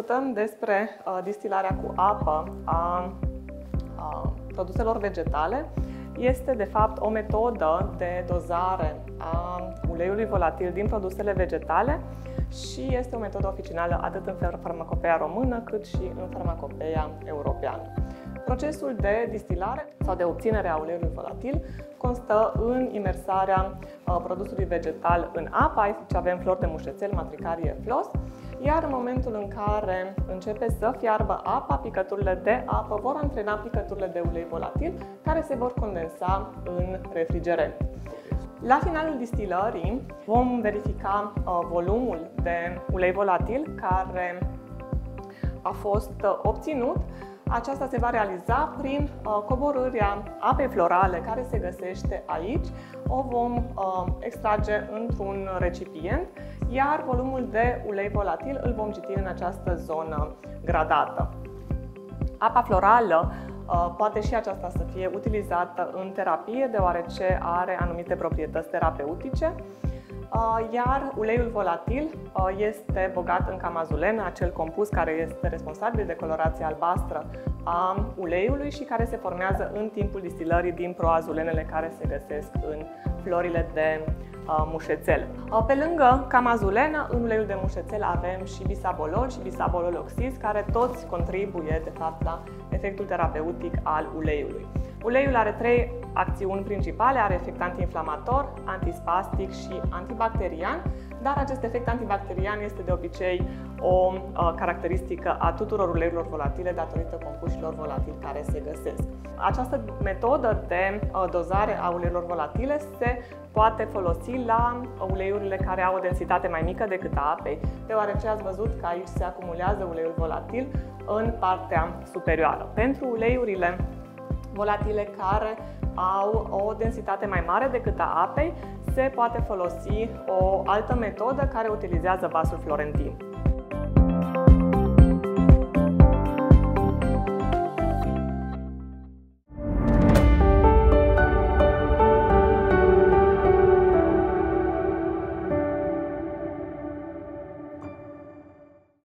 discutăm despre distilarea cu apă a produselor vegetale, este de fapt o metodă de dozare a uleiului volatil din produsele vegetale și este o metodă oficială atât în farmacopeia română cât și în farmacopeia europeană. Procesul de distilare sau de obținere a uleiului volatil constă în imersarea produsului vegetal în apă. Aici avem flori de mușețel, matricarie flos, iar în momentul în care începe să fiarbă apa, picăturile de apă vor antrena picăturile de ulei volatil care se vor condensa în refrigerent. La finalul distilării vom verifica volumul de ulei volatil care a fost obținut. Aceasta se va realiza prin coborârea apei florale care se găsește aici. O vom extrage într-un recipient, iar volumul de ulei volatil îl vom citi în această zonă gradată. Apa florală poate și aceasta să fie utilizată în terapie, deoarece are anumite proprietăți terapeutice. Iar uleiul volatil este bogat în camazulen, acel compus care este responsabil de colorația albastră a uleiului și care se formează în timpul distilării din proazulenele care se găsesc în florile de mușețel. Pe lângă camazulenă, în uleiul de mușețel avem și bisabolol și bisabolol oxiz, care toți contribuie de fapt la efectul terapeutic al uleiului. Uleiul are trei acțiuni principale, are efect antiinflamator, antispastic și antibacterian, dar acest efect antibacterian este de obicei o caracteristică a tuturor uleiurilor volatile datorită compușilor volatili care se găsesc. Această metodă de dozare a uleiurilor volatile se poate folosi la uleiurile care au o densitate mai mică decât a apei, deoarece ați văzut că aici se acumulează uleiul volatil în partea superioară. Pentru uleiurile volatile care au o densitate mai mare decât a apei, se poate folosi o altă metodă care utilizează vasul florentin.